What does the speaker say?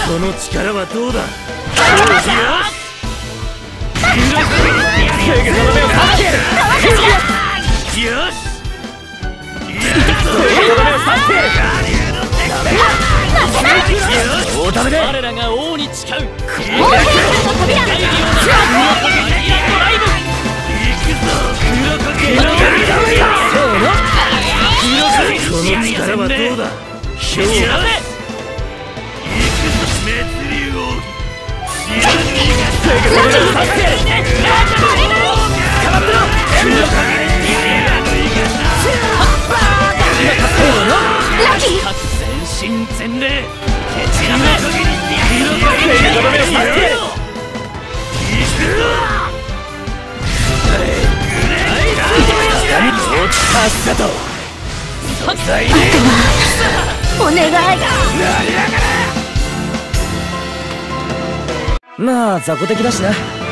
この力はどうだ。よし。我らが王に誓う。この力はどうだ。全身全霊。 お願い。 まあ雑魚的だしな。